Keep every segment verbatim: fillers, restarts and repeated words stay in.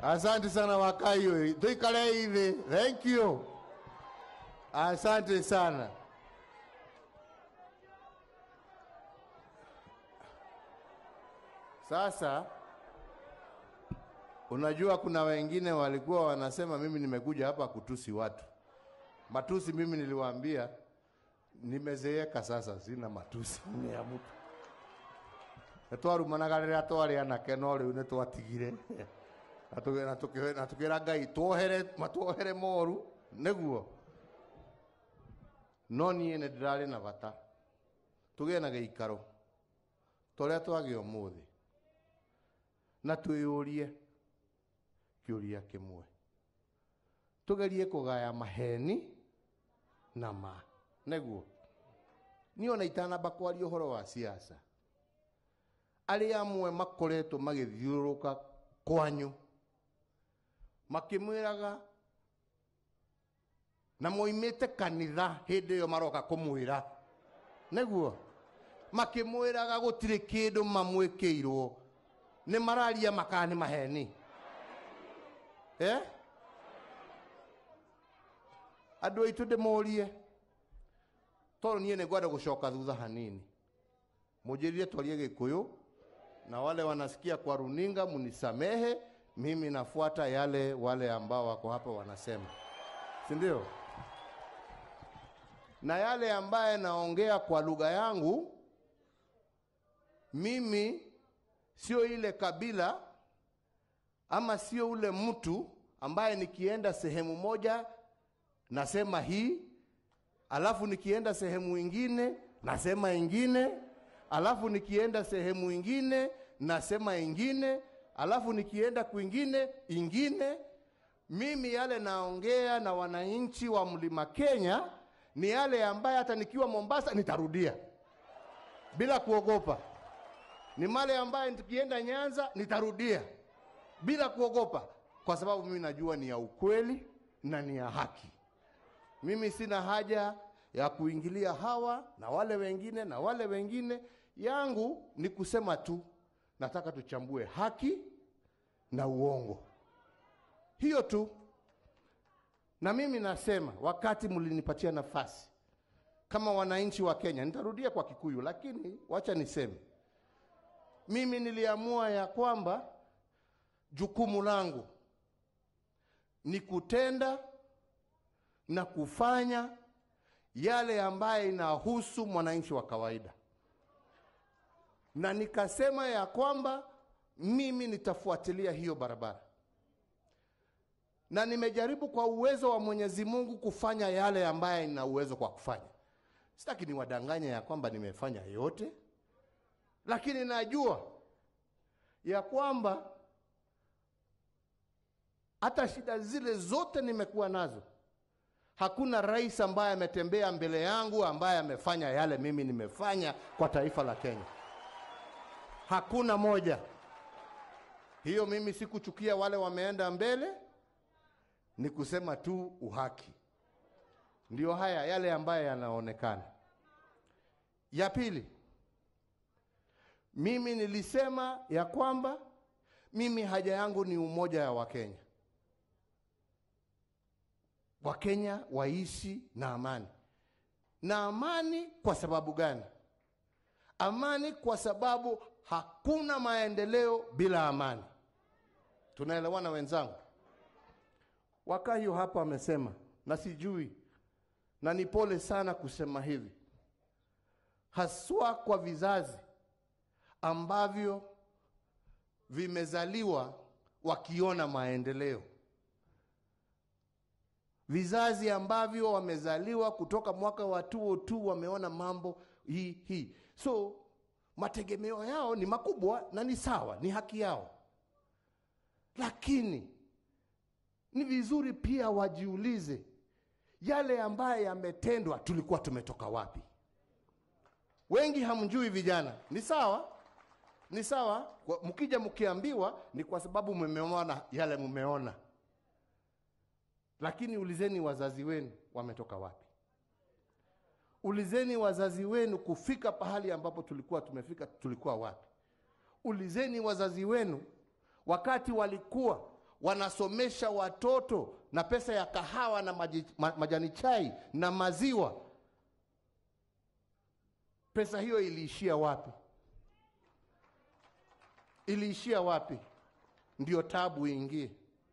Asante sana Wakayo. Tuikale hivi. Thank you. Asante sana. Sasa unajua kuna wengine walikuwa wanasema mimi nimekuja hapa kutusi watu. Matusi mimi niliwaambia nimezeeka sasa, sina matusi ni ya mtu. Etwaru managarira twari anake no riu ne twatigire. Atugera atukira atukira Ngai twohere matwohere moru neguo. No nie ne ndirari na bata. Tugie na geikaro. Toria twage umuthi. Na twiyurie kiuria kimwe. Tugerie kugaya maheni na ma neguo. Niona itana bakwari uhoro wa siasa. Ali amwe makoretwo magithiuruka kwanyu makimwiraga na moimete kanitha hindi yo maroka kumwira neguo makimwiraga gutire kindu mamwikirwo ni mararia makani maheni eh andu aitu ndemorie toro nie ne gwada gucoka thutha hanini mujirire twarie Gikuyu na wale wanasikia kwa runinga munisamehe, mimi nafuata yale wale ambao wako hapa wanasema. Si ndio? Na yale ambaye naongea kwa lugha yangu, mimi sio ile kabila ama sio ule mtu ambaye nikienda sehemu moja nasema hii, alafu nikienda sehemu ingine nasema ingine, alafu nikienda sehemu ingine nasema ingine, alafu nikienda kwingine ingine. Mimi yale naongea na wananchi wa Mlima Kenya ni yale ambaye hata nikiwa Mombasa nitarudia bila kuogopa. Ni male ambaye nikienda Nyanza nitarudia bila kuogopa, kwa sababu mimi najua ni ya ukweli na ni ya haki. Mimi sina haja ya kuingilia hawa na wale wengine na wale wengine. Yangu ni kusema tu nataka tuchambue haki na uongo. Hiyo tu. Na mimi nasema wakati mlinipatia nafasi kama wananchi wa Kenya, nitarudia kwa Kikuyu lakini wacha niseme, mimi niliamua ya kwamba jukumu langu ni kutenda na kufanya yale ambaye inahusu mwananchi wa kawaida. Na nikasema ya kwamba mimi nitafuatilia hiyo barabara. Na nimejaribu kwa uwezo wa Mwenyezi Mungu kufanya yale ambaye ina uwezo kwa kufanya. Sitaki niwadanganye ya kwamba nimefanya yote, lakini najua ya kwamba hata shida zile zote nimekuwa nazo, hakuna rais ambaye ametembea mbele yangu ambaye amefanya yale mimi nimefanya kwa taifa la Kenya. Hakuna moja. Hiyo mimi sikuchukia wale wameenda mbele, ni kusema tu uhaki. Ndio haya yale ambaye yanaonekana. Ya pili, mimi nilisema ya kwamba mimi haja yangu ni umoja ya Wakenya. Wakenya waishi na amani. Na amani kwa sababu gani? Amani kwa sababu hakuna maendeleo bila amani. Tunaelewana wenzangu? Wakayo hapa amesema, na sijui, na ni pole sana kusema hivi, haswa kwa vizazi ambavyo vimezaliwa wakiona maendeleo. Vizazi ambavyo wamezaliwa kutoka mwaka wa elfu mbili na mbili wameona mambo hii hii. So mategemeo yao ni makubwa na ni sawa, ni haki yao. Lakini ni vizuri pia wajiulize yale ambaye yametendwa tulikuwa tumetoka wapi. Wengi hamjui vijana. Ni sawa? Ni sawa, mkija mkiambiwa ni kwa sababu mmeona yale mmeona. Lakini ulizeni wazazi wenu wametoka wapi. Ulizeni wazazi wenu kufika pahali ambapo tulikuwa tumefika tulikuwa wapi. Ulizeni wazazi wenu wakati walikuwa wanasomesha watoto na pesa ya kahawa na maji, ma, majani chai na maziwa. Pesa hiyo iliishia wapi? Iliishia wapi? Ndio tabu ingie.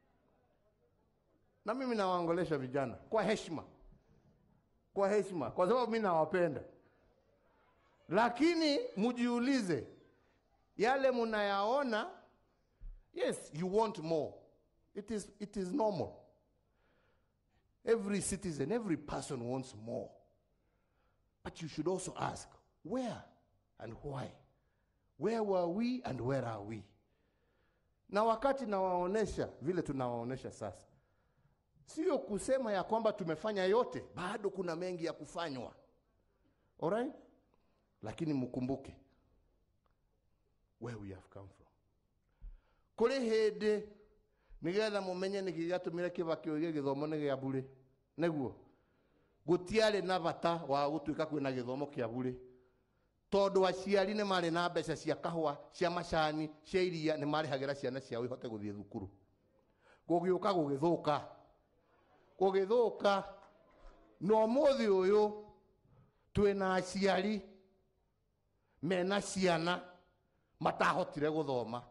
Na mimi nawaongolesha vijana kwa heshima, kwa heshima, kwa sababu mimi nawapenda. Lakini mujiulize, yale munayaona, yes, you want more. It is, it is normal. Every citizen, every person wants more. But you should also ask, where and why? Where were we and where are we? Na wakati nawaonesha vile tunawaonesha sasa, sio kusema ya kwamba tumefanya yote, bado kuna mengi ya kufanywa. Alright? Lakini mkumbuke where we have come from. Kule hede nigetha mumenye nigigatumira kibakio gige githomo ni gya bure. Neguo gutiare na bata wa gutuika kwina githomo kia bure. Tondu aciari ne mari na mbeca cia kahwa, cia macani, cia iria ne mari hagira ciana ciao ihote guthie thukuru. Gugiuka gugithuka. Gugithuka no muthi uyu twina aciari mena ciana matahotire guthoma,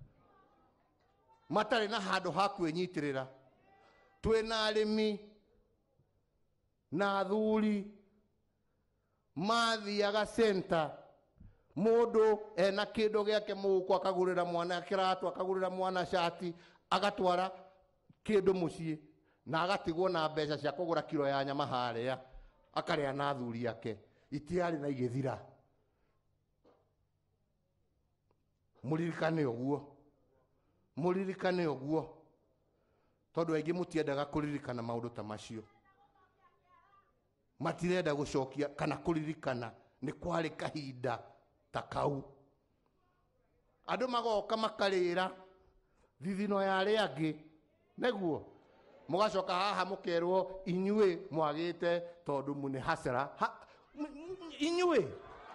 matari na handu ha kwinyitirira. Twina arimi na athuri mathiaga center, mundu ena kindu giake muko akagurira mwana kiratu, akagurira mwana shati, agatwara kindu mucii na agatigwo na mbeca cia kugura kilo ya nyama haria, akaria na athuri yake. Itiari na igithira. Muririkane uguo, muririkane uguo, tondu aingi mutiendaga kuririkana maundu ta macio. Matirenda gucokia kana kuririkana ni kwari kahinda ta kau. Andu magoka makarira thithino ya ari angi, neguo mugacoka haha mukerwo inyue mwagite tondu mune hasara ha, inyue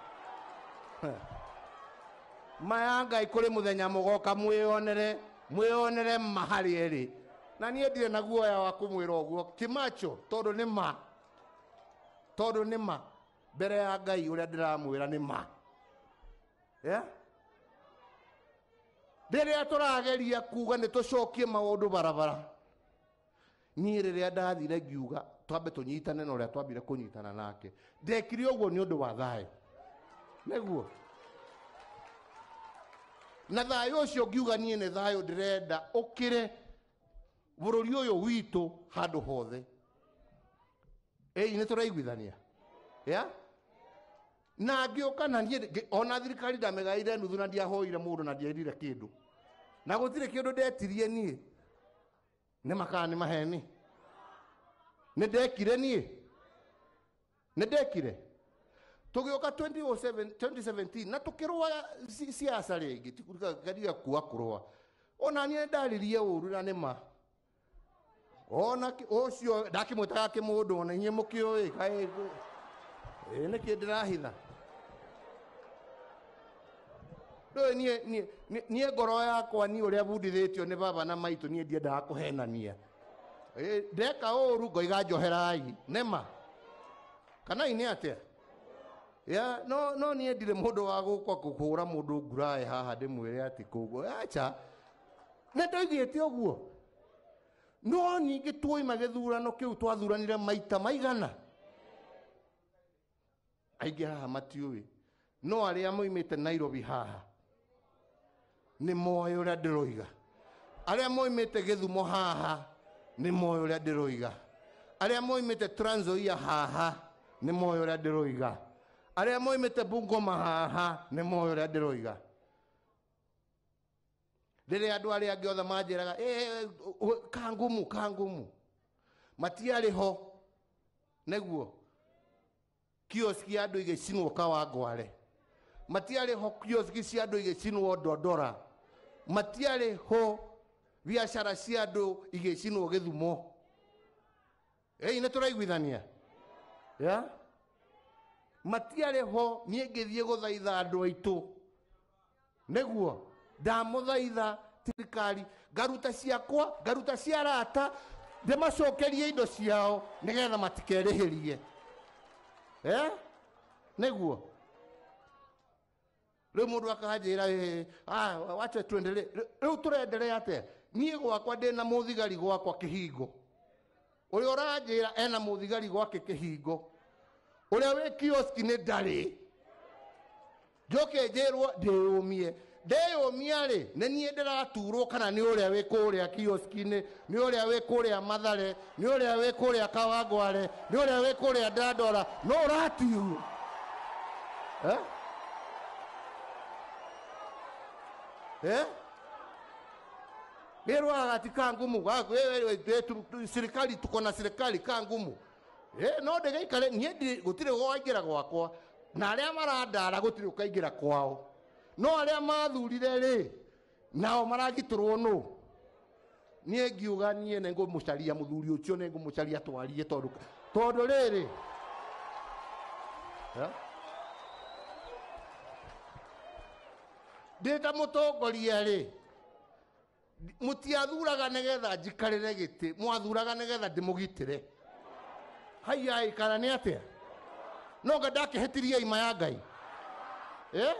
mayanga ikuri muthenya mugoka mwionere mwionere mahali eri. Na nie ndire na guoya wa kumwira uguo kimacho tondu ni ma, tondu ni ma mbere ya Ngai uria ndiramwira ni ma. Yeah? Ndire turageria kuga ni tucokie maundu barabara. Ni riria ndathire ngiuga twambe tunyitane na uria twambire kunyitana nake, ndekire uguo ni undu wa thayo. Neguo na thayo ucio ngiuga nie ni thayo ndirenda ukire bururi uyu witu handu hothe. Ei ni turaiguithania. Ya? Na ngioka na nie ona thirikari ndamegaire nuthu na ndiahoire mundu na ndiairire kindu. Na gutire kindu ndetirie nie. Ne makani maheni. Ne dekire nie. Ne dekire. Tugioka twenty seventeen na tukirwa siasa ringi tikurika gadia kuwa kurwa. Ona nie ndaririe uru na nema. Ona ocio ndakimwitaga kimundu ona inye mukio kai e ne kidirahitha. Do nie nie nie ngoro yakwa ni uria bundithitio ni baba na maitu nie ndiendaga kuhenania. E ndeka uru ngoiga njoherai nema kana ini atia. Ya no no nie ndire mundu wa gukwa kuhura mundu ngurae haha ndimwire ati kugo acha ne ndoigite uguo. No ningi tuoima githurano kiu twathuranire maita maigana. Aingi haha matiui no aria moimite Nairobi haha ni moyo uria ndiroiga. Aria moimite Githumo haha ni moyo uria ndiroiga. Aria moimite Trans Nzoia haha ni moyo uria ndiroiga. Aria moimite Bungoma haha ni moyo uria ndiroiga. Rĩrĩa andũ arĩa angĩ othe manjĩraga eh kangumu kangumu matiarĩ ho, neguo kioski ya andũ igĩcinwo Kawangware, matiarĩ ho kioski cia andũ igĩcinwo Ndondora, matiarĩ ho biacara cia andũ igĩcinwo Githumo. Eh nĩ tũraiguithania. Ya matiarĩ ho niĩ ngĩthiĩ gũthaitha andũ aitũ, neguo ndamuthaitha thirikari ngaruta ciakwa ngaruta cia arata ndĩmacokerie indo ciao nĩgetha matikerĩhĩrie eh nĩguo rĩu mũndũ akanjĩra ah wacha tuendelee rĩu tũrenderea atĩa niĩ gwakwa ndĩna mũthigari gwakwa kĩhingo ũrĩa ũranjĩra ena mũthigari gwake kĩhingo ũrĩa wĩ kioski nĩ ndarĩ njoke njĩrwo ndĩyũmie ndeyũmia rĩ nĩ niĩ ndĩraturwo kana nĩ ũrĩa wĩ kũrĩa kioski-inĩ nĩ ũrĩa wĩ kũrĩa Mathare nĩ ũrĩa wĩ kũrĩa Kawangware nĩ ũrĩa wĩ kũrĩa Dandora no ũratirwo eh eh Pero ati kangumu wewe serikali tuko na serikali kangumu eh no ndege ikare nie gutire gwaingira gwakwa na aria marandara gutire ukaingira kwao no aria mathurire ri nao maragiturwo no nie ngiuga nie nengo mucaria muthuri ucio nengo mucaria twarie tondu tondu riri ha ndeta mutongoria ri mutiathuraga negetha njikarire giti mwathuraga negetha ndimugitire haya ikara ni atia no nga ndakihetirie ima ya Ngai eh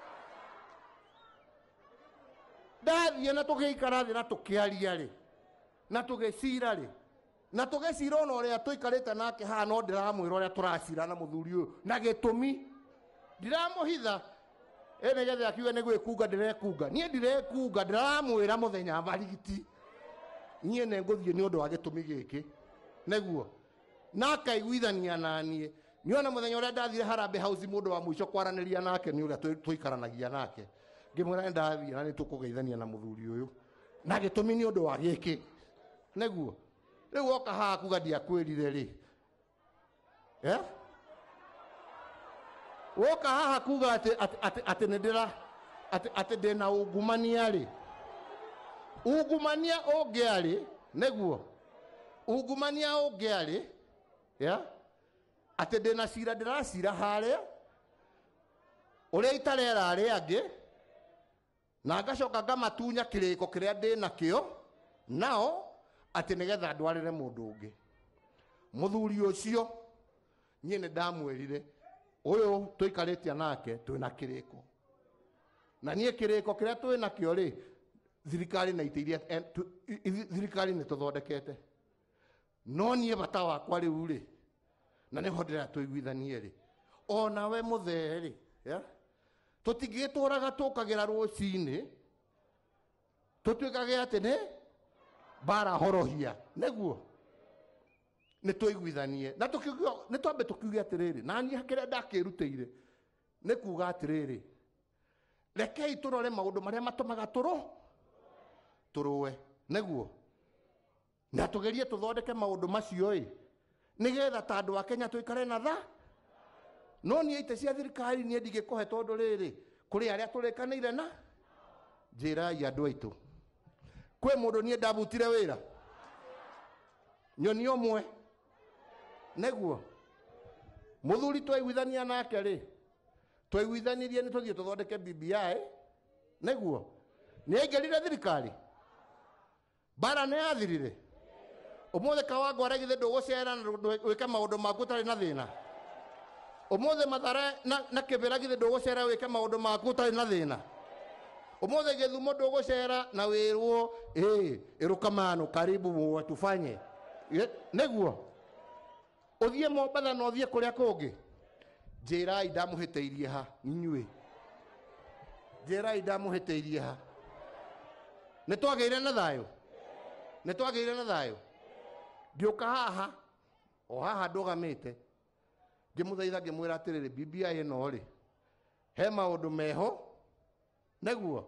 ndathie na tugiikara thi na tukiaria ri na tugicira ri na tugicira ona uria tuikarite nake ha no ndiramwira uria turacira na muthuri uyu na gitumi ndiramuhitha ene gethe akiuga nĩ gwĩkunga ndĩrekunga niĩ ndirekunga ndiramwĩra mũthenya marigiti niĩ nĩ ngũthiĩ nĩ ũndũ wa gĩtũmi gĩkĩ nĩguo na akaiguithania na niĩ niona mũthenya ũrĩa ndathire Harambee House mũndũ wa mũico kwaranĩria nake nĩ ũrĩa tũikaranagia nake ngĩmwĩra ndathiĩ na nĩ tũkũgeithania na mũthuri ũyũ na gĩtũmi nĩ ũndũ wa gĩkĩ nĩguo rĩu oka haha kuga ndiakwĩrire rĩ eh woka haha kuga ati ati ati ndira ati ati ndina ungumania ri ungumania ungiari neguo ungumania ungiari ya ati ndina cira ndiracira haria uria itarera ari angi na ngacoka ngamatunya kiriko kiria ndina kio nao ati nigetha ndwarire mundu ungi muthuri ucio nyie ni ndamwirire uyu tuikaritia nake twina kiriko na nie kiriko kiria twina kio ri thirikari na itiria thirikari ni tuthondekete no nie bata wakwa riu ri na ni hodera tuiguithanie ri ona we muthee ri ya tutingituraga tukagira rucini tutwikage ati ne bara horohia neguo nĩ tũiguithanie na tũkiuga nĩ twambe tũkiuge atĩrĩrĩ na niĩ kĩrĩa ndakĩrutĩire nĩ kuuga atĩrĩrĩ rekei tũrore maũndũ marĩa matũmaga tũrũ tũrũe nĩguo na tũgerie tũthondeke maũndũ macio ĩ nĩgetha ta andũ a Kenya tũikare na tha no niĩ ite cia thirikari niĩ ndigĩkũhe tondũ rĩrĩ kũrĩ arĩa tũrĩkanĩire na njĩrai andũ aitũ kwĩ mũndũ niĩ ndabutire wĩra nyoni ũmwe neguo muthuri twaiguithania nake ri twaiguithanirie ni tuthie tuthondeke B B I neguo ni aingerire thirikari bara ni athirire umuthe Kawangware githe ndugucera na wike maundu maku tari na thina umuthe Mathare na na Kibera githe ndugucera wike maundu maku tari na thina umuthe Githumo ndugucera na wirwo eh erukamano karibu watufanye neguo uthie Mombatha no thie kuria kungi njirai ndamuhiteirie ha inyui njirai ndamuhiteirie ha ni twageire na thayo ni twageire na thayo ngioka haha o haha ndugamite ngimuthaitha ngimwira atiriri B B I ino ri he maundu meho neguo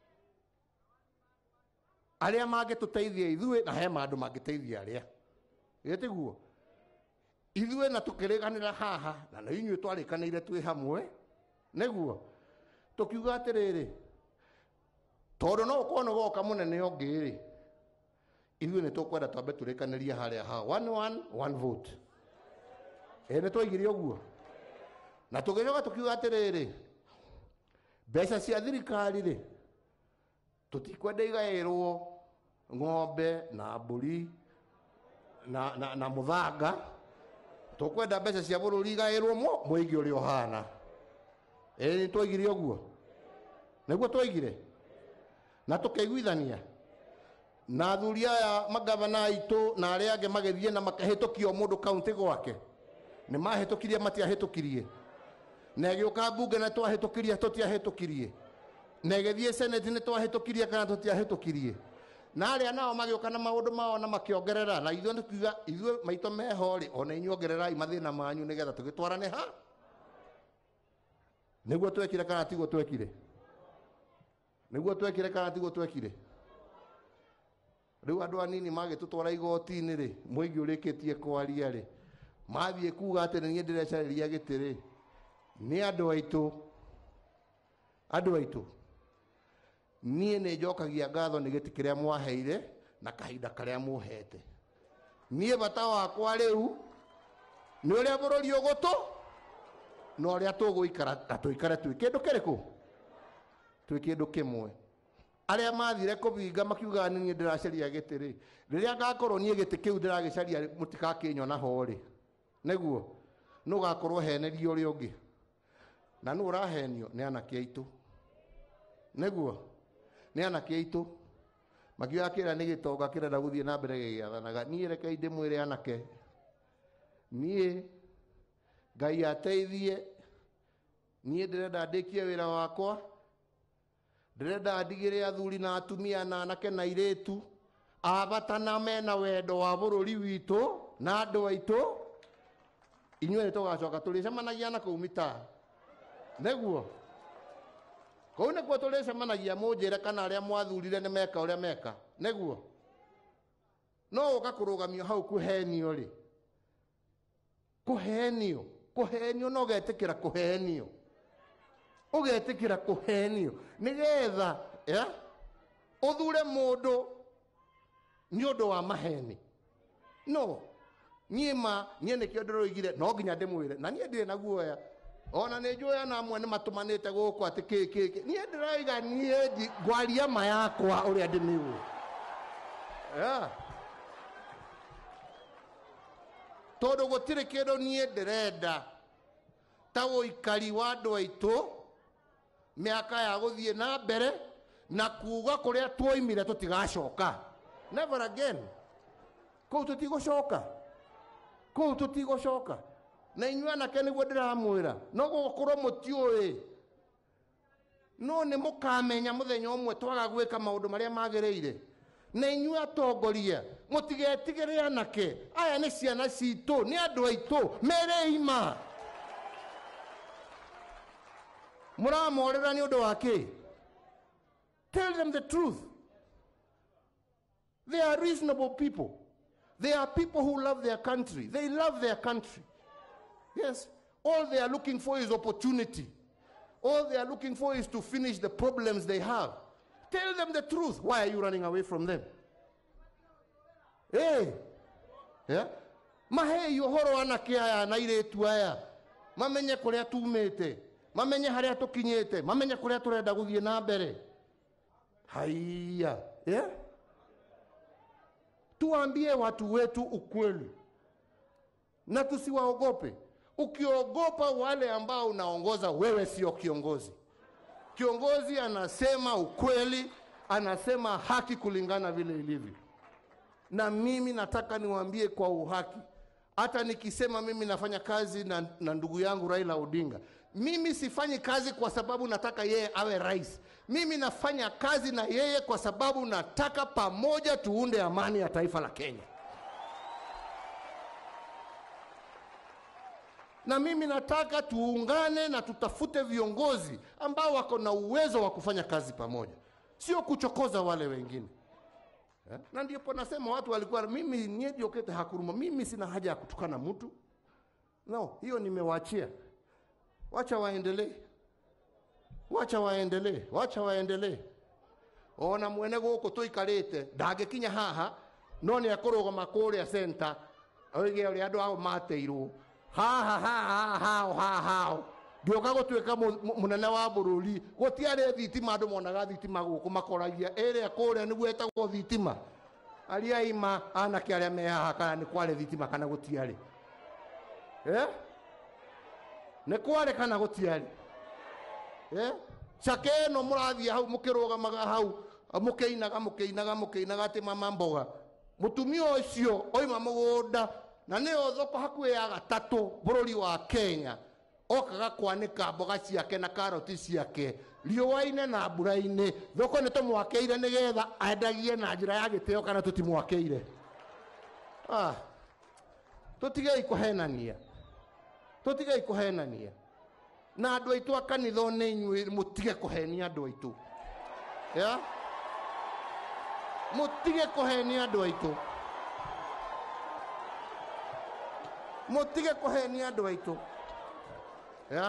aria mangituteithia ithue na he maundu mangiteithia aria yetiguo ithue na tukiriganira haha na na inyue twarikanire twi hamwe neguo tukiuga atiriri tondu no ukono goka munene ongiri ithue ni tukwenda twambe turikanirie haria ha one one one vote ene twaigire uguo na tugicoka tukiuga atiriri mbeca cia thirikari ri tutikwenda igairwo ng'ombe na mburi na na, na muthanga, tukwenda mbeca cia bururi igairwo mo muingi uri ohana. Eh, ni twaigire uguo niguo twaigire na tukaiguithania na athuri aya magavana aitu na aria ange magethie na makahitũkia mundu kaunti gwake. Ni mahĩtũkirie matiahĩtũkirie? Na gĩũka bunge na twahĩtũkirie tũtiahĩtũkirie? Na gĩthiĩ senate nĩ twahĩtũkirie kana tũtiahĩtũkirie? Na arĩa nao magĩũka na maũndũ mao na makĩongerera, na ithuĩ nĩkuga ithuĩ maitũ meho rĩ, ona inyuĩ ongererai mathĩna manyu nĩgetha tũgĩtwarane ha. Nĩguo twekire kana tiguo twekire? Nĩguo twekire kana tiguo twekire? Rĩu andũ anini magĩtũtwara igoti-inĩ rĩ, mũingĩ ũrĩkĩtie kwaria rĩ, mathiĩ kuga atĩ nĩ niĩ ndĩrecarĩria gĩtĩ rĩ, nĩ andũ aitũ, andũ aitũ, niĩ nĩ njokagia ngatho nĩ gĩtĩ kĩrĩa mwaheire na kahinda karĩa muhete. Niĩ bata wakwa rĩu nĩ ũrĩa bũrũri ũgũtũ na ũrĩa tũgũikara, na tũikare twĩ kĩndũ kĩrĩkũ? Twĩ kĩndũ kĩmwe. Arĩa mathire kũbinga makiuga nĩ niĩ ndĩracaria gĩtĩ rĩ, rĩrĩa ngakorwo niĩ gĩtĩ kĩu ndĩragĩcaria mũtikakĩnyona ho rĩ, nĩguo nũ gakorwo henerio ũrĩa ũngĩ, na nũ ũrahenio? Nĩ anake aitũ, nĩguo nĩ anake aitũ makiuga kĩrĩa nĩ gĩtonga kĩrenda gũthiĩ na mbere gĩgĩathanaga. Niĩ reke ndĩmwĩre anake, niĩ Ngai ateithie, niĩ ndĩrenda ndĩkie wĩra wakwa, ndĩrenda ndigĩre athuri na atumia na anake na airĩtu abatana mena wendo wa bũrũri witũ na andũ aitũ, inyuĩ nĩ tũgacoka tũrĩcemanagia na kũu mitaa, nĩguo kũu nĩkuo tũrĩcemanagia mũnjĩre kana arĩa mwathurire nĩ meka ũrĩa meka, nĩguo no ũka kũrũgamio hau kũhenio rĩ, kũhenio kũhenio no ũgetĩkĩra kũhenio, ũgetĩkĩra kũhenio nĩgetha ya ũthure mũndũ nĩ ũndũ wa maheni? No, niĩ ma niĩ nĩkĩo ndĩroigire no nginya ndĩmwĩre, na niĩ ndĩrĩ na guoya, ona nĩ njũĩ ana amwe nĩ matũmanĩte gũkũ atĩ kĩ kĩ kĩ, niĩ ndĩroiga niĩ ngwaria ma yakwa ũrĩa ndĩmĩũĩ. Tondũ gũtirĩ kĩndũ niĩ ndĩrenda ta ũikari wa andũ aitũ mĩaka ya gũthiĩ na mbere na kuga kũrĩa tuoimire tũtigacoka. Never again. Kũu tũtigũcoka, kũu tũtigũcoka. Na inyuĩ anake nĩguo ndĩramwĩra, no gũkorwo mũtiũĩ, no nĩ mũkamenya mũthenya ũmwe twaga gwĩka maũndũ marĩa magĩrĩire. Na inyuĩ atongoria mũtigetigĩre anake, aya nĩ ciana citũ, nĩ andũ aitũ, mere ima. Mũramorera nĩ ũndũ wa kĩ? Tell them the truth. They are reasonable people. They are people who love their country. They love their country. Yes. All they are looking for is opportunity. All they are looking for is to finish the problems they have. Tell them the truth. Why are you running away from them? Hey. Yeah. Mahe yohoro anake aya na iretu aya. Mamenye kũrĩa tumĩte. Mamenye harĩa tũkinyĩte. Mamenye kũrĩa tũrenda gũthiĩ na mbere. Haiya. Yeah. Tuambie watu wetu ukweli. Na tusiwaogope. Ukiogopa wale ambao unaongoza, wewe sio kiongozi. Kiongozi anasema ukweli, anasema haki kulingana vile ilivyo. Na mimi nataka niwaambie kwa uhaki, hata nikisema mimi nafanya kazi na, na ndugu yangu Raila Odinga, mimi sifanyi kazi kwa sababu nataka yeye awe rais. Mimi nafanya kazi na yeye kwa sababu nataka pamoja tuunde amani ya taifa la Kenya. Na mimi nataka tuungane na tutafute viongozi ambao wako na uwezo wa kufanya kazi pamoja, sio kuchokoza wale wengine. Yeah. Na ndipo nasema watu walikuwa mimi niye okete hakuruma, mimi sina haja ya kutukana mtu. No, hiyo nimewaachia. Wacha waendelee. Wacha waendelee, wacha waendelee. Ona mwene gũkũ tũikarĩte ndangĩkinya haha, no nĩ akũrũgama kũrĩa center oige ũrĩa andũ ao mateirwo. Ha ha ha ha ha ha. ngioka gutwika munene wa bururi gutiare thitima andu monaga thitima guku makoragia ere kuria niguo etagwo thitima aria ima ana kiaria me haha kana ni kware thitima kana gutiare eh ne kware kana gutiare eh chakeno murathia hau mukirugamaga hau mukeinaga mukeinaga mukeinaga ati mama mboga mutumia ucio oima mugunda na nio thoko hakuhe ya gatatu bururi wa Kenya okaga kwanika mboga ciake na karoti ciake riũa-inĩ na mbura-inĩ thoko nĩ tũmwakeire nĩgetha endagie na njĩra ya gĩtĩo kana tũtimwakeire ah tũtigei kũhenania tũtigei kũhenania na andũ aitũ a kanitha nĩ inyuĩ mũtige kũhenia andũ aitũ ya mũtige kũhenia andũ aitũ mũtige kũhenia andũ aitũ ya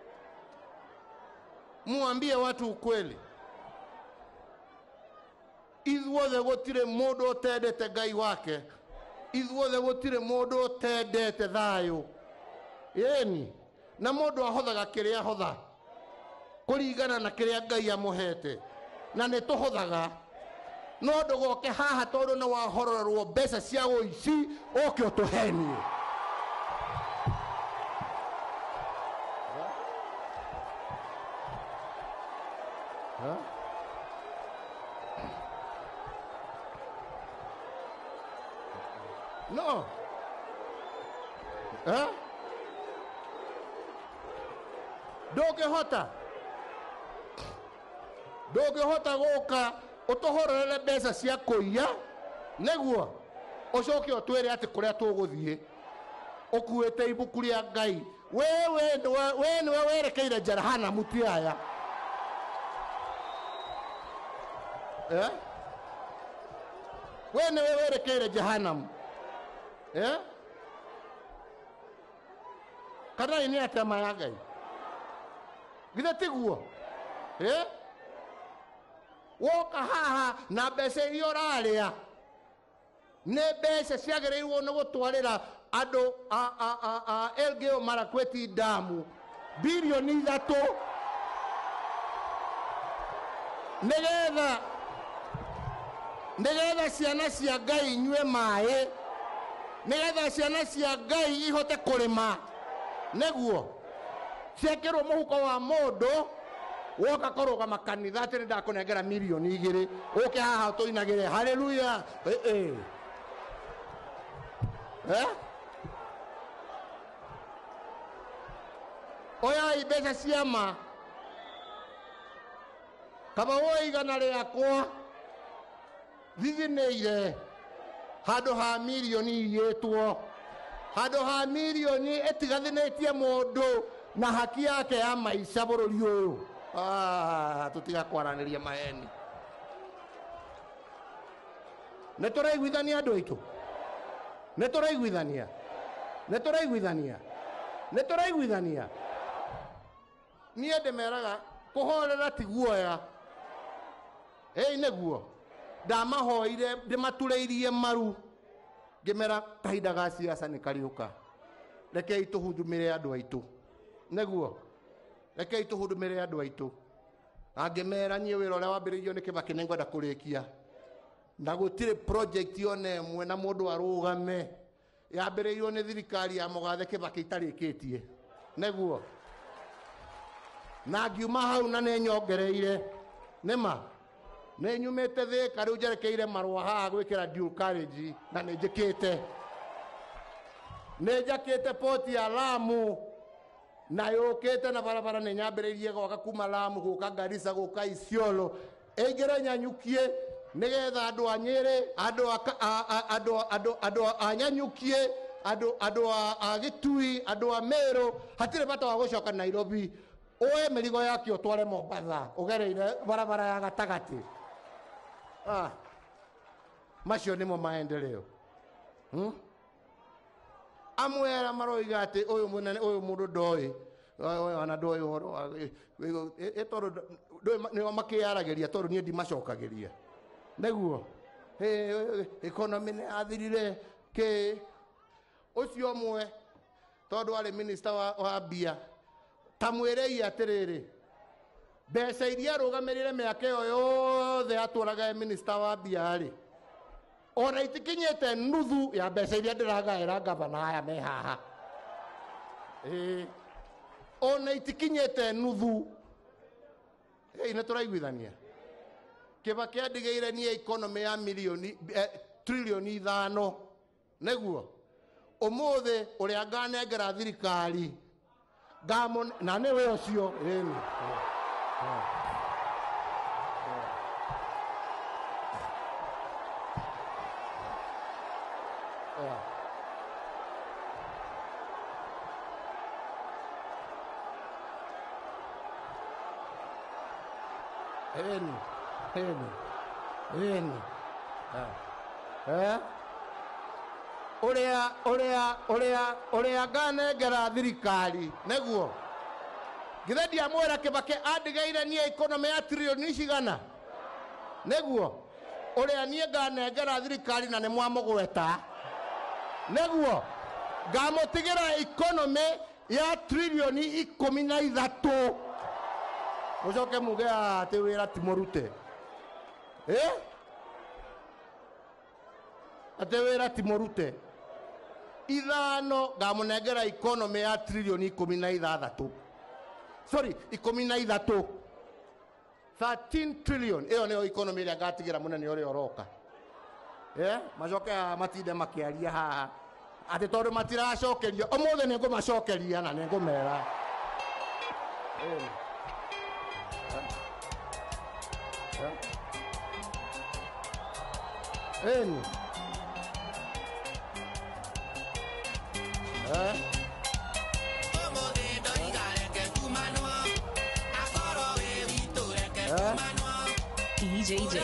muambie watu ukweli ithuothe gutire mundu utendete Ngai wake ithuothe gutire mundu utendete thayo yeni na mundu ahothaga kiria ahotha kuringana na kiria Ngai amuhete na ni tuhothaga no ndugoke haha tondu na wahororwo mbeca cia uici oke utuhenie Huh? No. Huh? Doge hota. Doge hota goka utohorere mbeca cia kuiya neguo ucoke otwere ati kuria tuguthie ukuete ibuku ria Ngai wewe we niwe werekeire jarahana mutiaya eh we niwe werekeire Jehanamu eh kana ini atama ya Ngai githe tiguo eh woka haha na mbeca iria ũrarĩa nĩ mbeca ciagĩrĩirwo nĩ gũtwarĩra andũ a Elgeyo Marakwet damu bilioni ithatũ nĩgetha nĩgetha ciana cia Ngai inyue maĩ nĩgetha ciana cia Ngai ihote kũrĩma nĩguo ciekĩrwo mũhuko wa mũndũ woka kũrũgama kanitha atĩ nĩndakũnengera milioni igĩrĩ ũke haha tũinagĩre haleluya eh eh eh oya mbeca cia ma kaba woe igana rĩakwa thithinĩire handũ ha milioni igĩtwo handũ ha milioni ĩtigathinĩtie mũndũ na haki yake ya maica bũrũri ũyũ ah tutiga kwaranĩria maheni nĩtũraiguithania andũ aitũ nĩtũraiguithania nĩtũraiguithania nĩtũraiguithania niĩ ndĩmeraga kũhorera ti guoya ĩĩ nĩguo ndamahoire ndĩmaturĩirie maru ngĩmera kahinda ga siasa nĩkariũka rekei tũhudumĩre andũ aitũ nĩguo rekei tũhudumĩre andũ aitũ angĩmera niĩ wĩra ũrĩa wambĩrĩirio nĩ Kĩbakĩ nĩngwenda kũrĩkia na gũtirĩ project yone ĩmwe na mũndũ arũgame yambĩrĩirio nĩ thirikari ya mũgathe Kĩbakĩ itarĩkĩtie nĩguo na ngiuma hau na nĩnyongereire nĩma nĩnyumĩte Thĩka rĩu njerekeire marũa haha gwĩkĩra dual carriage na nĩnjĩkĩte nĩnjakĩte port ya Lamu na yũkĩte na barabara nĩnyambĩrĩirie gwaka kuma Lamu gũka Garissa gũka Isiolo ĩngĩre nyanyukie nĩgetha andũ a Nyĩrĩ andũ andũ andũ andũ a Nyanyukie andũ andũ a Gĩtui andũ a Meru hatirĩ bata wa gũcoka Nairobi oe mĩrigo yake ũtware Mombasa ũgereire barabara ya gatagatĩ ah macio nĩmo maendeleo hmm? amwera maroiga atĩ ũyũ mũnene ũyũ mũndũ ndoĩ ona ndoĩ ũhoro tondũ nĩo makĩaragĩria tondũ niĩ ndimacokagĩria nĩguo economy nĩyathirire kĩ ũcio ũmwe tondũ arĩ minister wa mbia tamwirei atiriri mbeca iria rugamirire miaka iyo yothe atũraga minista wa biari ona itikinyete nuthu ya mbeca iria ndiragaira gavana aya me haha eh ona itikinyete nuthu eh ina turaiguithania Kibaki adigeire ni economy ya milioni eh, trilioni ithano neguo umuthi uria nganengera thirikari ngamo na niwe ucio eni eni eni eni eh uria uria uria uria nganengera thirikari neguo githendia mwera Kibaki adigeire ni economy ya trilioni cigana neguo uria nie nganengera thirikari na ni mwamugweta neguo ngamutigira economy ya trilioni ikumi na ithatu mucoke muge ati wira ti murute eh ati wira ti murute ithano ngamunengera economy ya trilioni ikumi na ithathatu sorry ikumi na ithatu thirteen trillion iyo niyo economy ria ngatigira munene uri oroka eh macoke matinde makiaria haha ati tondu matiracokeria omothe ni ngumacokeria na ni ngumera eh eni eh D J J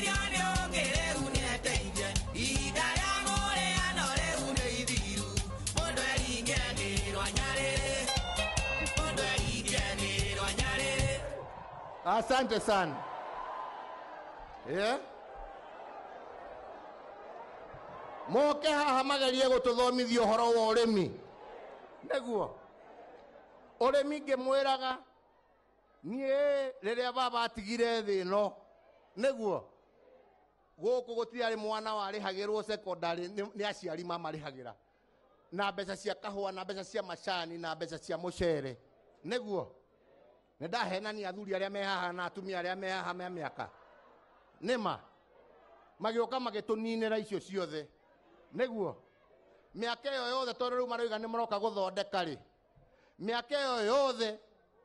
asante sana yeah moke haha magerie gututhomithia uhoro wa urimi neguo urimi ngimwiraga nie riria baba atigire thi no neguo guku gutiari mwana warihagirwo secondary ni aciari mamarihagira na mbeca cia kahua na mbeca cia macani na mbeca cia mucere neguo nindahenania athuri aria me haha na atumia aria me haha me miaka nima magioka magituninira icio ciothe neguo miaka iyo yothe tondu riu maroiga ni maroka guthondeka ri miaka iyo yothe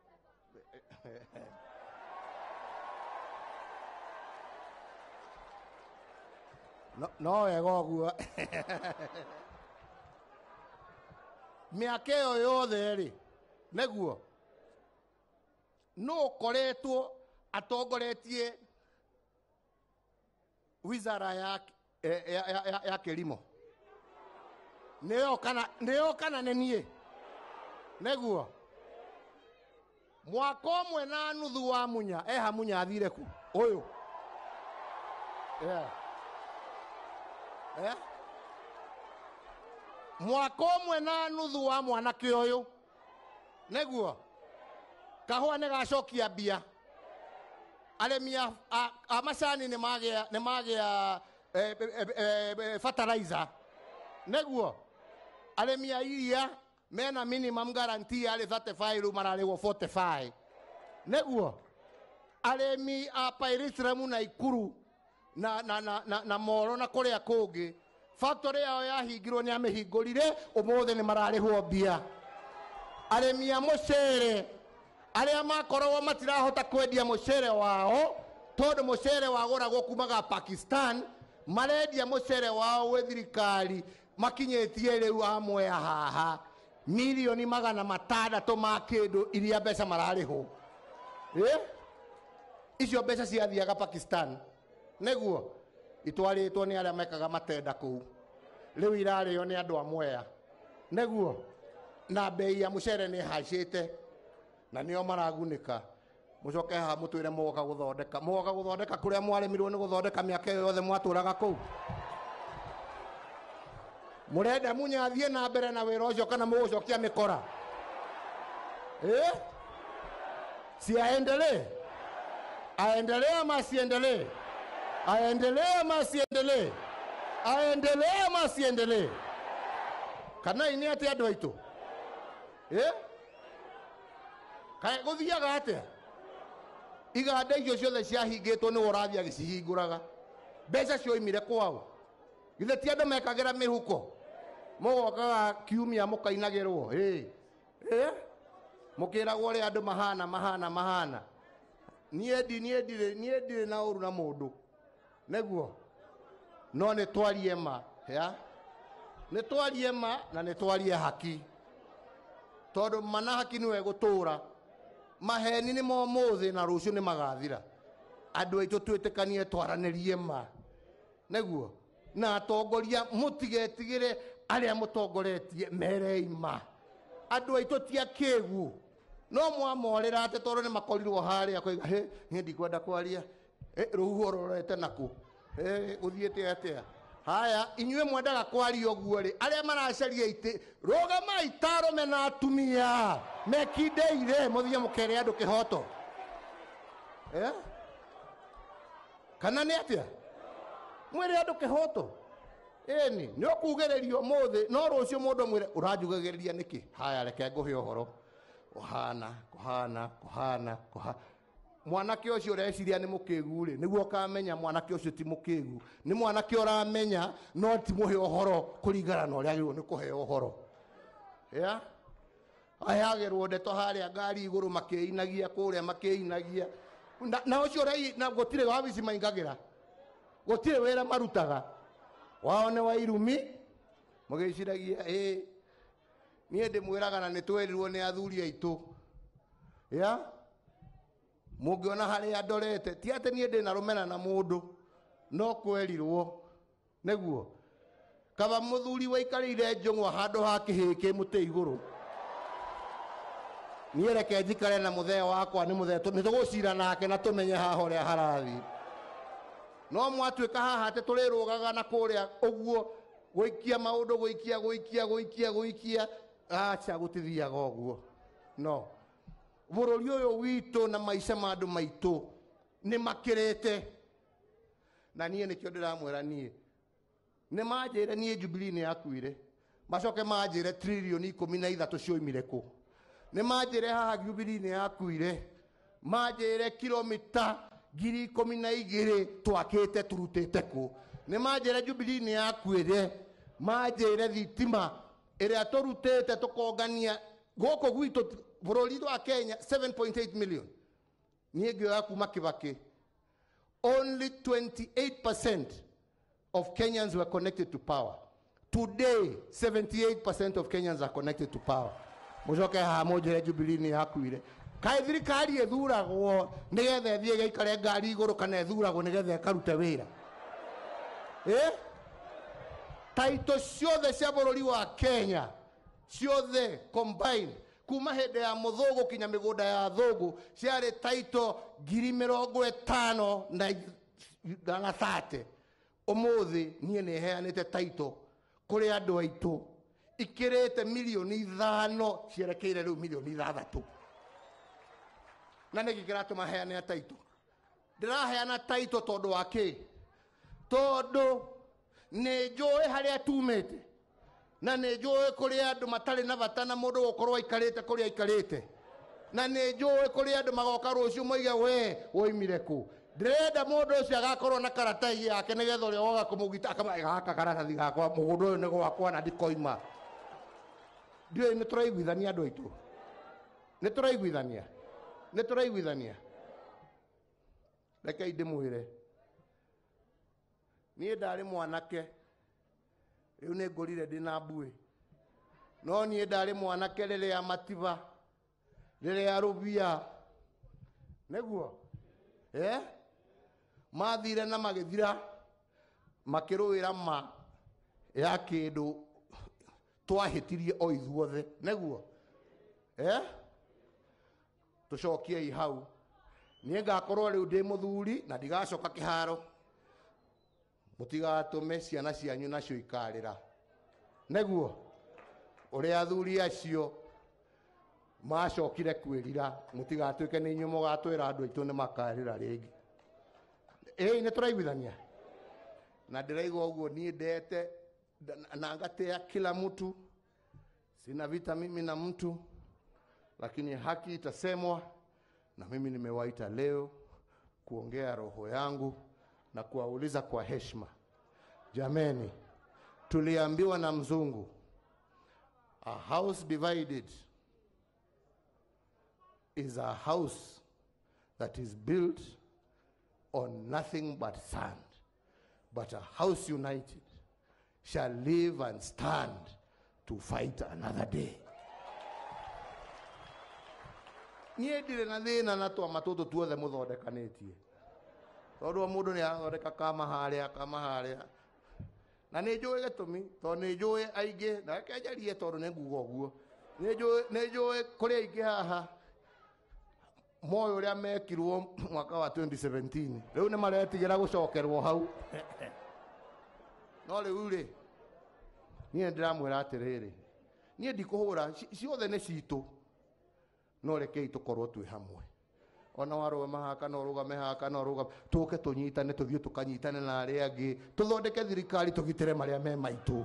no no wega uguo miaka iyo yothe ri neguo no koretwo atongoretie wizara ya ya ya, ya kilimo neo kana neo kana nenie neguo mwaka umwe na nuthu wa munya eha munya athire ku uyu yeah yeah mwaka umwe na nuthu wa mwanake uyu neguo kahua ne gacokia bia alemia a macani ne magia ne magia fertilizer neguo alemia iria mena minimum guarantee ale thirty-five ru marale wo forty-five neguo alemi a Pairisramu na Ikuru na na na na, na moro na kuria kungi factory yao yahingirwo ni amehingurire umothe ni mararihwo bia alemi a mucere aria makorwo matirahota kwendia mucere wao tondu mucere waguragwo kumaga Pakistan marendia mucere wao we thirikari makinyetie riu amwe haha milioni magana matandatu ma kindu iria mbeca mararihwo eh icio mbeca ciathiaga Pakistan neguo itwaritwo ni aria mekaga matenda kuu riu irario ni andu amweya neguo na bei ya mucere ni hacite na nio maragunika mucoke ha mutwire mugoka guthondeka mugoka guthondeka kuria mwaremirwo ni guthondeka miaka yothe mwaturaga kuu murenda munyathie na mbere na wira ucio kana mugucokia mikora eh Si aendelee? Aendelee ama asiendelee? Aendelee ama asiendelee? Aendelee ama asiendelee? Kana ini ati andu aitu? Eh? Kai guthiaga atia? Iganda icio ciothe ciahingĩtwo nĩ ũrathi agĩcihingũraga. Mbeca cioimire kwao. Githĩ ti andũ mekagĩra mĩhuko? Mũgokaga kiumia mũkainagĩrwo. Eh? Eh? Mũkĩragwo ũrĩa andũ mahana mahana mahana. Niĩ ndi niĩ ndirĩ niĩ ndirĩ na ũru na mũndũ. Nĩguo? No nĩ twarie ma. Ya? Nĩ twarie ma na nĩ twarie haki. Tondũ mana haki nĩwe gũtũũra. Maheni nĩ momuthĩ na rũciũ nĩ magathira. Andũ aitũ twĩtĩkanie twaranĩrie ma. Nĩguo? Na atongoria mũtigetigĩre arĩa mũtongoretie merei ma. Andũ aitũ ti akĩgu. No mwamorĩra atĩ tondũ nĩ makorirwo harĩa koiga he niĩ ndikwenda kwaria. Eh rũhuho rũrorete nakũ? Eh gũthiĩte atĩa? Haya inyuĩ mwendaga kwaria ũguo rĩ arĩa maracaria itĩ rũgamai ta arũme na atumia mekindeire mũthie mũkere andũ kĩhoto. Eh? Kana nĩ atĩa? Mwĩre andũ kĩhoto. Ĩni nĩ ũkugĩrĩrio mũthĩ no rũciũ mũndũ mwĩre ũranjugagĩrĩria nĩkĩ? Haya reke ngũhe ũhoro. Kũhana kũhana kũhana kũhana. Mwanake ũcio ũreciria nĩ mũkĩgu rĩ nĩguo kamenya mwanake ũcio ti mũkĩgu. Nĩ mwanake ũramenya no ti mũhe ũhoro kũringana na ũrĩa agĩrĩirwo nĩ kũheo ũhoro. Ya? Ayagĩrwo ndeto harĩa ngari igũrũ makĩinagia kũrĩa makĩinagia. Na ũcio ũrei na gũtirĩ wabici maingagĩra. Gũtirĩ wĩra marutaga. Wao nĩ wa irumi mũgĩciragia ĩ niĩ ndĩmwĩraga na nĩ twerirwo nĩ athuri aitũ. Ya? Mũngĩona harĩa ndorete ti atĩ niĩ ndĩ na rũmena na mũndũ no kwerirwo. Nĩguo? Kaba mũthuri waikarĩire njũng'wa handũ ha kĩhĩkĩ mũtĩ igũrũ. Niĩ reke njikare na mũthee wakwa nĩ mũthee nĩ tũgũcira nake na tũmenye haha ũrĩa harathiĩ. No mwatuĩka haha atĩ tũrĩrũgaga na kũrĩa ũguo gũikia maũndũ gũikia gũikia gũikia gũikia acha gũtithiaga ũguo. No. Bũrũri ũyũ witũ na maica ma andũ maitũ nĩ makĩrĩte. Na niĩ nĩkĩo ndĩramwĩra niĩ. Nĩ manjĩre niĩ Jubilee nĩ yakuire. Macoke manjĩre trilioni ikũmi na ithatũ cioimire kũ. Nĩ manjĩre haha Jubilee nĩ yakuire. Manjĩre kilomita ngiri ikũmi na igĩrĩ twakĩte turutĩte kũ. Nĩ manjĩre Jubilee nĩ yakuire. Manjĩre thitima ĩrĩa tũrutĩte tũkongania gũkũ gwitũ bũrũri wa Kenya seven point eight million. Niĩ ngĩoya kuma Kibaki. Only twenty-eight percent of Kenyans were connected to power. Today, seventy-eight percent of Kenyans are connected to power. Mũcoke haha mũnjĩre Jubilee nĩ yakuire. Kaĩ thirikari ĩthuragwo nĩgetha ĩthiĩ ĩgaikare ngari igũrũ kana ĩthuragwo nĩgetha ĩkarute wĩra? Eh? Taito ciothe cia bũrũri wa Kenya ciothe combined kuma hĩndĩ ya mũthũgũ kinya mĩgũnda ya thũgũ ciarĩ taito ngiri mĩrongo ĩtano na thate. Ũmũthĩ niĩ nĩ heanĩte taito kũrĩ andũ aitũ ikĩrĩte milioni ithano cierekeire rĩu milioni ithathatũ. Na nĩkĩ kĩratũma heane taito? Ndĩraheana taito tondũ wa kĩ? Tondũ nĩ njũĩ harĩa tumĩte. Na nĩ njũĩ kũrĩ andũ matarĩ na bata na mũndũ gũkorwo aikarĩte kũrĩa aikarĩte. Na nĩ njũĩ kũrĩ andũ magoka rũciũ moige we woimire kũ. Ndĩrenda mũndũ ũcio agakorwo na karatathi yake nĩgetha ũrĩa woga kũmũgita akamwĩra gaka karatathi gakwa mũgũnda ũyũ nĩ gwakwa na ndikoima. Ndiũĩ nĩ tũraiguithania andũ aitũ. Nĩ tũraiguithania. Nĩ tũraiguithania. Rekei ndĩmwĩre. Niĩ ndarĩ mwanake. Rĩu nĩ ngũrire ndĩna mbuĩ. No niĩ ndarĩ mwanake rĩrĩa matiba. Rĩrĩa rũbia. Nĩguo? Eh? Mathire na magĩthira makĩrũĩra ma ya kĩndũ twahĩtirie o ithuothe. Nĩguo? Eh? Tũcokiei hau. Niĩ ngakorwo rĩu ndĩ mũthuri na ndigacoka kĩharo. Mũtigatũme ciana cianyu nacio ikarĩra. Nĩguo? Ũrĩa athuri acio macokire kwirira mutigatuike ni inyu mugatwira andu aitu ni makarira ringi ii ni turaiguithania na ndiraigua uguo nie ndete na ngatea kila mtu. Sina vita mimi na mtu, lakini haki itasemwa, na mimi nimewaita leo kuongea roho yangu na kuwauliza kwa heshima. Jameni, tuliambiwa na mzungu, a house divided is a house that is built on nothing but sand, but a house united shall live and stand to fight another day. Nie ndire na thina na twa matutu tuothe muthondekanitie tondu mundu ni athondeka kama haria kama haria na ni njui gitumi tondu ni njui aingi na kenjarie tondu ni nguga uguo ni njui ni njui kuri aingi haha moyo uria mekirwo mwaka wa twenty seventeen riu ni maretigira gucokerwo hau no riu ri nie ndiramwira atiriri nie ndikuhura ciothe ni citu no rekei tukorwo twi hamwe. Ona warugama haka no rugame haka no rugame tuke tunyitane tuthie tukanyitane na aria angi tuthondeke thirikari tugitire maria me maitu.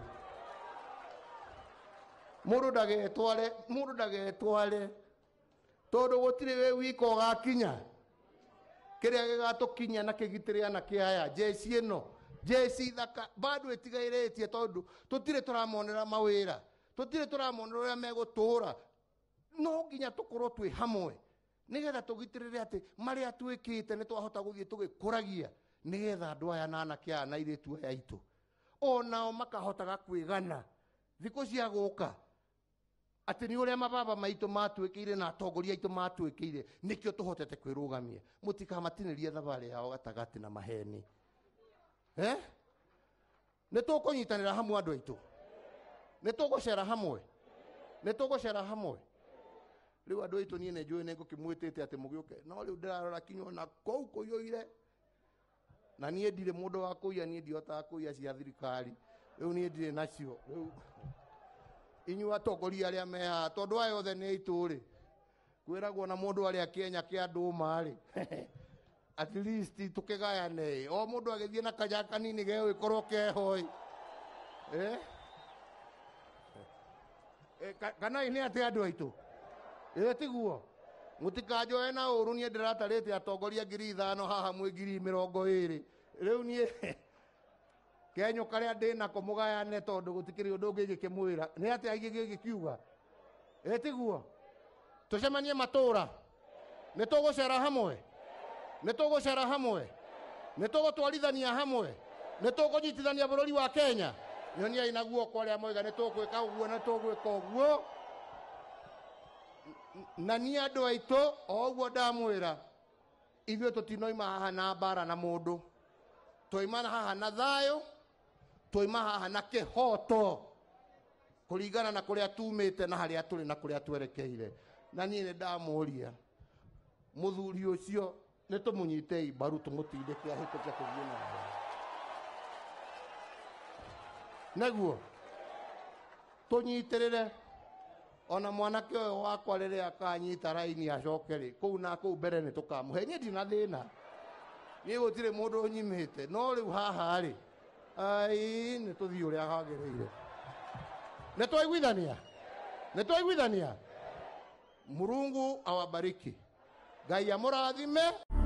Mundu ndagetware mundu ndagetware tondu gutire we wiko gakinya kiria gigatukinya na kigitire na kiaya jeci ino jeci thaka bado etigairitie tondu tutire turamonera mawira tutire turamonera uria megutura no nginya tukorwo twi hamwe nigetha tugitirire ati maria twikite ni twahota guthie tugikuragia nigetha andu aya na anake aya na iritu aya itu onao makahotaga kwigana thiku cia guka ati ni uria mababa maitu matwikire na atongoria aitu matwikire nikio tuhotete kwirugamia mutikamatinirie thabari yao gatagati na maheni eh ni tukunyitanira hamwe andu aitu ni tugucera hamwe ni tugucera hamwe riu andu aitu nie njui ni ngukimwitite ati mugiuke no riu ndirarora kinyo na kou kuyoire na nie ndire mundu wa kuya nie ndiota kuya cia thirikari riu nie ndire nacio riu inyu atongoria aria meha tondu ayo othe ni ituri kwiragwo na mundu aria Kenya kia nduma ri at least tukigayane o mundu agithie na kaja kanini gewe ikorwo kehoi eh kana ini ati andu aitu ĩ tiguo mutikajoe na uru nie ndiratarite atongoria ngiri ithano haha mwe ngiri mirongo ĩrĩ riu nie kenyo karia ndina ko mugayane tondu gutikiri undu ungi gikimwira ni ati aigi gikiuga ĩ tiguo tucemanie matura ni tugucera hamwe ni tugucera hamwe ni tugutwarithania hamwe ni tugunyitithania bururi wa Kenya nyonia inaguo kwa ria moiga ni tugwika uguo na tugwika uguo na ni andu aitu o uguo ndamwira ithuĩ tutinoima haha na mbara na mundu twoima haha na thayo twoima haha na kihoto kuringana na kuria tumite na haria turi na kuria twerekeire na nie ni ndamuria muthuri ucio ni tumunyitei mbaru tumutindike ahituke kuthie na mbere naguo tunyitirire ona mwanake uyu wakwa riria akanyita raini acokeri kuu na kuu mbere ni tukamuhe nie ndina thina nie gutire mundu unyimite no riu haha ri ai ni tuthii uria hagiriire ni twaiguithania ni twaiguithania Murungu awabariki Ngai amurathime.